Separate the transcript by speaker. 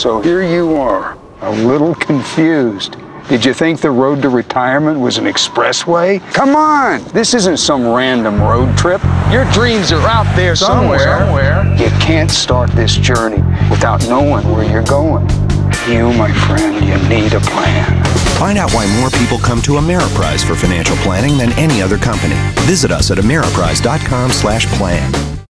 Speaker 1: So here you are, a little confused. Did you think the road to retirement was an expressway? Come on, this isn't some random road trip. Your dreams are out there somewhere. You can't start this journey without knowing where you're going. You, my friend, you need a plan.
Speaker 2: Find out why more people come to Ameriprise for financial planning than any other company. Visit us at ameriprise.com/plan.